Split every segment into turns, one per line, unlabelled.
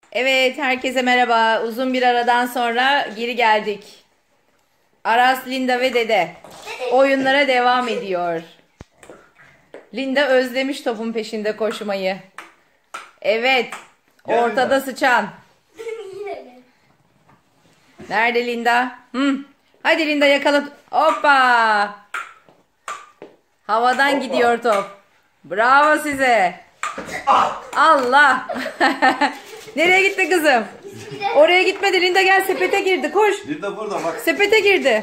Evet, herkese merhaba. Uzun bir aradan sonra geri geldik. Aras, Linda ve Dede oyunlara devam ediyor. Linda özlemiş topun peşinde koşmayı. Evet,
Gel
ortada
Linda.
sıçan. Nerede Linda? Hadi Linda yakala. Hoppa! Havadan
Hoppa.
gidiyor top. Bravo size. Allah! Nereye gitti kızım? Oraya gitmedi. Linda gel, sepete girdi. Koş.
Linda burada bak.
Sepete girdi.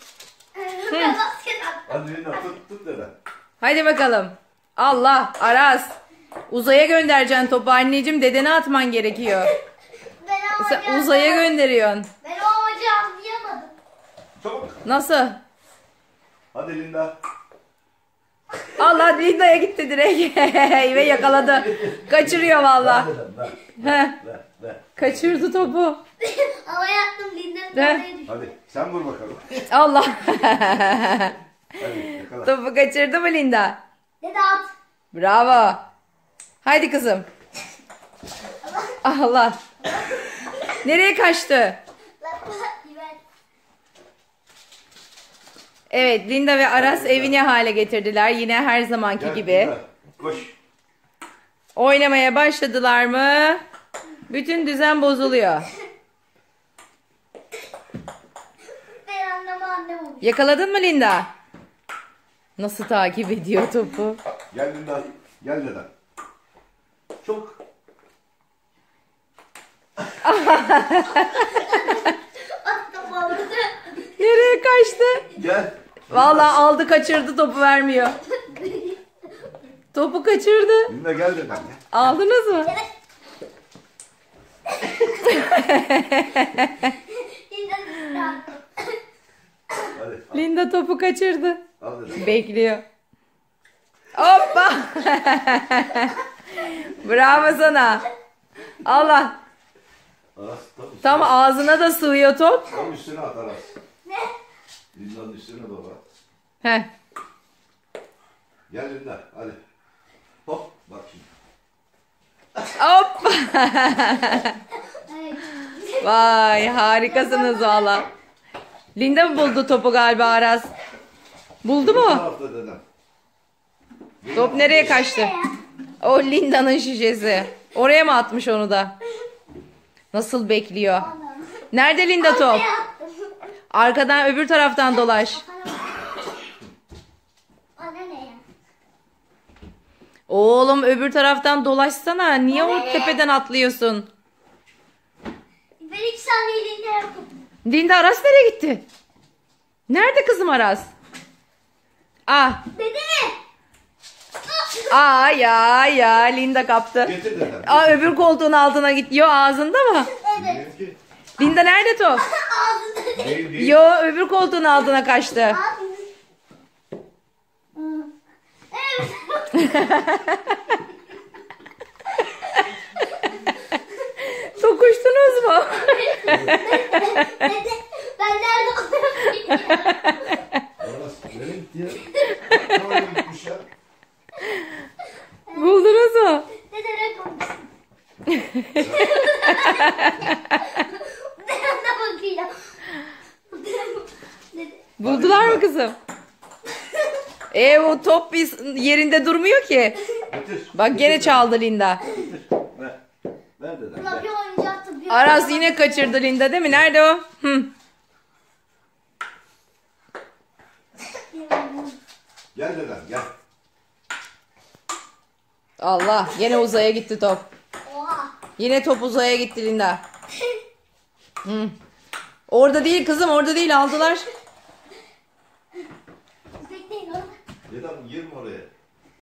Hadi Linda tut dede.
Hadi bakalım. Allah, Aras. Uzaya göndereceksin topu anneciğim. Dedene atman gerekiyor. Sen uzaya gönderiyorsun.
Ben o amacı anlayamadım.
Çabuk.
Nasıl?
Hadi Linda.
Allah, Linda'ya gitti direkt. Ve yakaladı. Kaçırıyor valla. Heh,
Ver.
kaçırdı topu.
Ama yaptım Linda'nın
De.
oraya düştü.
Hadi sen vur bakalım.
Allah.
Hadi yakala.
Topu kaçırdı mı Linda?
Dede at.
Bravo. Haydi kızım. Allah. Nereye kaçtı?
Biber.
Evet, Linda ve Aras evini hale getirdiler. Yine her zamanki
Gel,
gibi.
Linda, koş.
Oynamaya başladılar mı? Bütün düzen bozuluyor.
Ben annem olmuş.
Yakaladın mı Linda? Nasıl takip ediyor topu?
Gel Linda. Gel dede. Çabuk.
Attım balığı.
Nereye kaçtı?
Gel.
Vallahi aldı, kaçırdı, topu vermiyor. Topu kaçırdı.
Linda gel dedem.
Aldınız mı?
Linda düştü attım.
Hadi.
Linda topu kaçırdı.
Al dede.
Bekliyor. Hoppa. Bravo sana. Allah.
Aras
Tam ağzına da sığıyor top.
tam üstüne at Aras.
Ne?
Linda'nın üstüne doğru at.
Heh.
Gel Linda hadi. Hop bak şimdi.
Hop.
Evet.
Vay, harikasınız valla. Linda mı buldu topu galiba Aras? Buldu
Bu
mu?
tarafta dedem.
Top nereye kaçtı? O Linda'nın şişesi. Oraya mı atmış onu da? Nasıl bekliyor? Nerede Linda top?
Arkaya attım.
Arkadan, öbür taraftan dolaş.
Bana ne ya?
Oğlum, öbür taraftan dolaşsana. Niye o tepeden atlıyorsun?
Ben 2 saniye Linda'ya yaptım.
Linda, Aras nereye gitti? Nerede kızım Aras? Ah.
Dede.
Ya Linda kaptı.
Getir dedem.
Öbür koltuğun altına gidiyor, ağzında mı?
Evet.
Benimki
Linda nerede top?
Ağzında.
değil.
Yo, öbür koltuğun altına kaçtı.
Evet.
Tokuştunuz mu?
Dede. Ben nerede oluyorum?
Aras nereye gitti ya? Nereye gitmiş ya?
Buldunuz mu?
Dede ne konuşuyorsun? Dede ne bakıyor? Dede.
Buldular mı kızım? O top yerinde durmuyor ki.
Getir.
Bak, gene çaldı Linda.
Getir. Ver. Ver dedem.
Buna bir
Ver.
oyuncaktı.
Aras yine kaçırdı Linda, değil mi? Nerede o?
Gel dedem gel.
Allah, yine uzaya gitti top.
Oha.
Yine top uzaya gitti Linda. Orada değil kızım, orada değil, aldılar.
Bekleyin oğlum.
Dedem girme oraya.